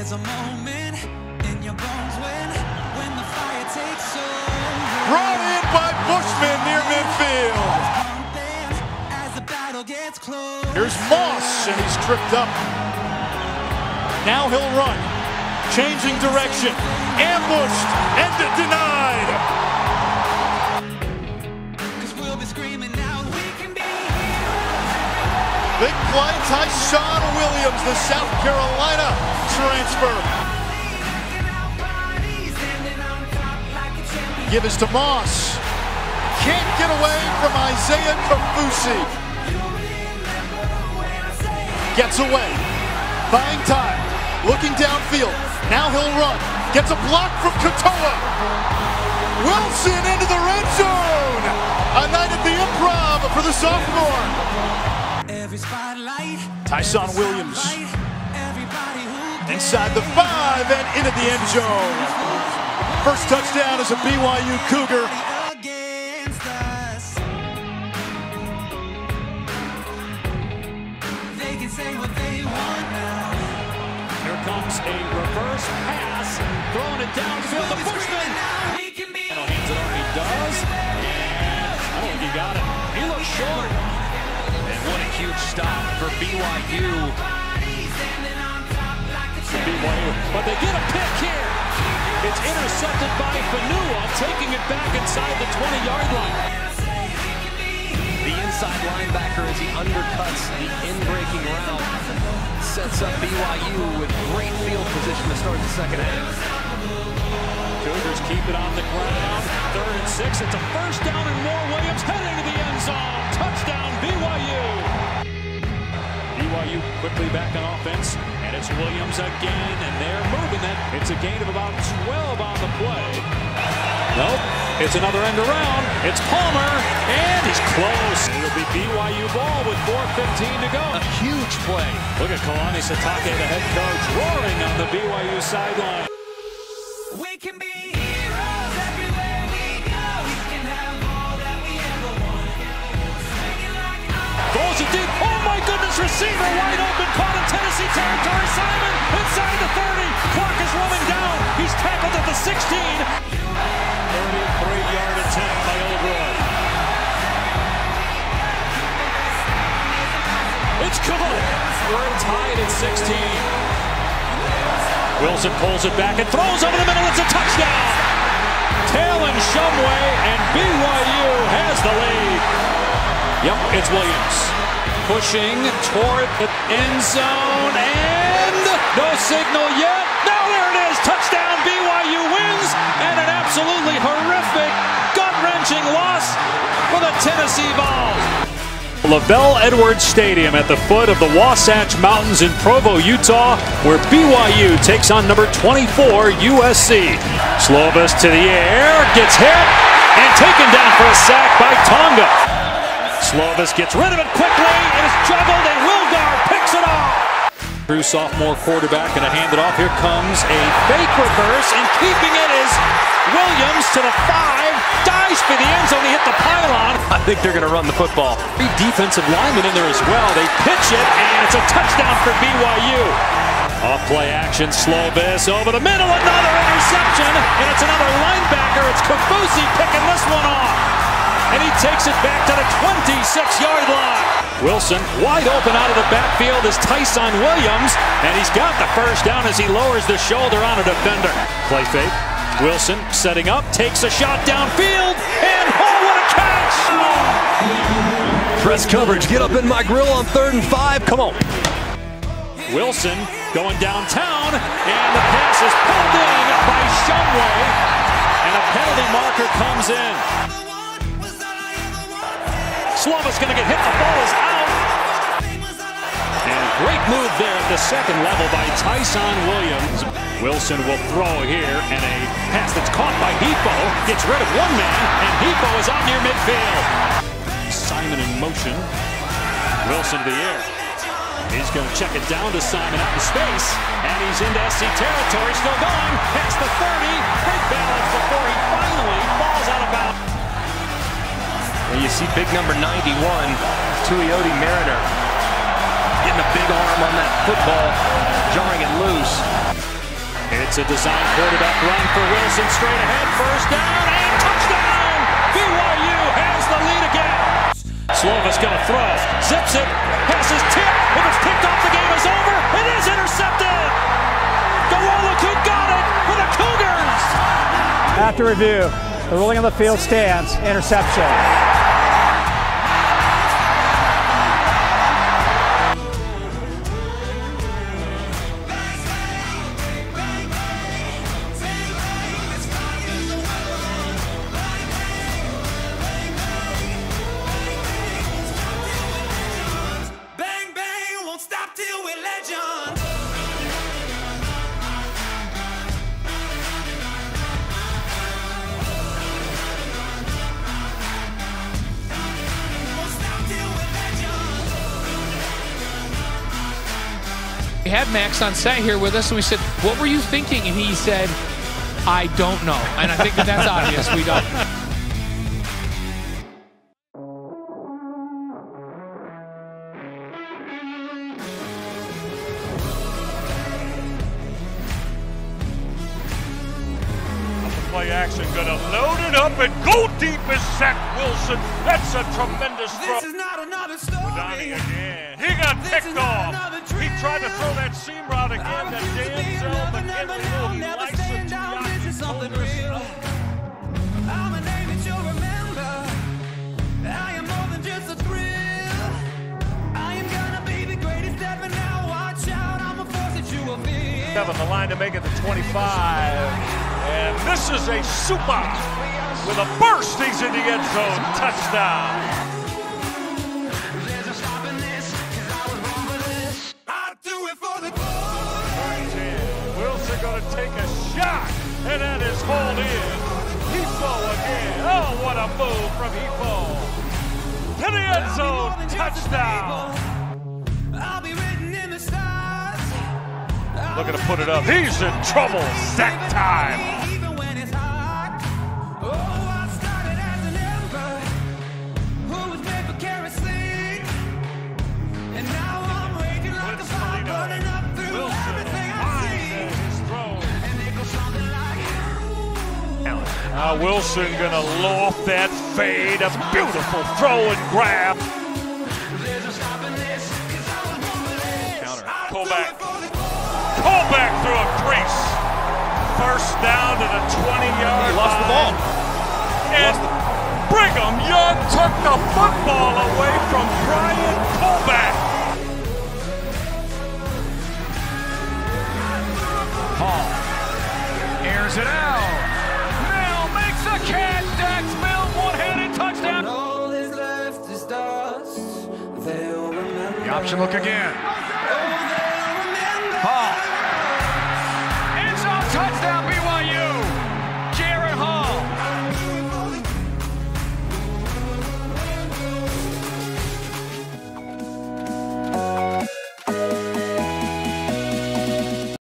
There's a moment in your bones when the fire takes over. Brought in by Bushman near midfield. As the battle gets close. Here's Moss, and he's tripped up. Now he'll run. Changing direction. Ambushed and denied. Cause we'll be screaming out, we can be. Big play, Tyshawn Williams, the South Carolina transfer. Give us to Moss. Can't get away from Isaiah Kaufusi. Gets away. Buying time. Looking downfield. Now he'll run. Gets a block from Katoa. Wilson into the red zone. A night at the Improv for the sophomore. Every spotlight. Tyshawn Williams. Inside the 5 and into the end zone. First touchdown as a BYU Cougar. They can say what they want now. Here comes a reverse pass, throwing it downfield to Bushman. Hands it off, he does. And I don't think he got it. He looks short. And what a huge stop for BYU. But they get a pick here. It's intercepted by Fonua, taking it back inside the 20-yard line. The inside linebacker as he undercuts the in-breaking route. Sets up BYU with great field position to start the second half. Cougars keep it on the ground. 3rd and 6. It's a first down and more. Williams heading to the end zone. Touchdown BYU. BYU quickly back on offense. And it's Williams again. And they're moving it. It's a gain of about 12 on the play. Nope. It's another end around. It's Palmer. And he's close. It'll be BYU ball with 4:15 to go. A huge play. Look at Kalani Sitake, the head coach, roaring on the BYU sideline. We can be heroes everywhere we go. We can have all that we ever want. Throws it deep. Oh my goodness, receiver wide open. Caught in Tennessee territory. Simon inside the 30. Clock is running down. He's tackled at the 16. 33-yard attempt by Oldroyd. It's good. We're tied at 16. Wilson pulls it back and throws over the middle. It's a touchdown. Taylor Shumway, and BYU has the lead. Yep, it's Williams. Pushing toward the end zone, and no signal yet. Now there it is. Touchdown. BYU wins, and an absolutely horrific, gut-wrenching loss for the Tennessee Vols. LaVell Edwards Stadium at the foot of the Wasatch Mountains in Provo, Utah, where BYU takes on number 24 USC. Slovis to the air, gets hit, and taken down for a sack by Tonga. Slovis gets rid of it quickly, and it's juggled, and Wilgar picks it off. True sophomore quarterback, and a hand it off. Here comes a fake reverse, and keeping it is Williams to the 5, dives for the end zone. He hit the pylon. I think they're going to run the football. 3 defensive linemen in there as well. They pitch it, and it's a touchdown for BYU. Off play action, Slovis over the middle, another interception, and it's another linebacker. It's Kaufusi picking this one off, and he takes it back to the 26-yard line. Wilson wide open out of the backfield is Tyshawn Williams, and he's got the first down as he lowers the shoulder on a defender. Play fake. Wilson setting up, takes a shot downfield, and oh, what a catch! Press coverage, get up in my grill on 3rd and 5, come on. Wilson going downtown, and the pass is pulled in by Shumway, and a penalty marker comes in. Slovis going to get hit, the ball is out. And great move there at the second level by Tyshawn Williams. Wilson will throw here, and a pass that's caught by Hifo gets rid of one man, and Hifo is out near midfield. Simon in motion. Wilson to the air. He's going to check it down to Simon out in space, and he's into SC territory, still going, past the 30, great balance before he finally falls out of bounds. And you see big number 91, Tuioti Mariner, getting a big arm on that football, jarring it loose. It's a design quarterback run for Wilson, straight ahead, first down, and touchdown! BYU has the lead again. Slovis gonna throw, zips it, passes tip. If it's picked off, the game is over. It is intercepted. Ghanwoloku got it for the Cougars. After review, the ruling on the field stands. Interception. We had Max on set here with us, and we said, "What were you thinking?" And he said, "I don't know." And I think that's obvious. We don't. Play action, gonna load it up and go deep as Zach Wilson. That's a tremendous throw. This is not another story. Again. He got picked off. He tried to throw that seam route again. That damn something real. I'm a name that you'll remember. I am more than just a thrill. I am gonna be the greatest ever. Now watch out. I'm a force that you will feel. The line to make it the 25. And this is a super with a burst. He's in the end zone. Touchdown. There's a stop in this, 'cause I was born for this. I do it for the Wilson gonna take a shot, and that is hauled in. Hifo again. Oh, what a move from Hifo. To the end zone. Touchdown. I'll be written in the stars. Looking to put it up. He's in trouble. Sack time. Even when it's hot. Oh, I started as an ember who was made for kerosene. And now I'm raging like a fire burning up through everything I see. And it goes something like Wilson gonna loft that fade. A beautiful throw and grab. there's a stop in this, 'cause I was born for this. Counter. I Pull do back. it for the Pull back through a crease. First down to the 20-yard line. He lost the ball. And Brigham Young took the football away from Brian Colback. Hall airs it out. Mill makes a catch. Dax Mill, one-handed touchdown. all that's left is dust. They'll remember. The option look again. Oh, they'll remember. Hall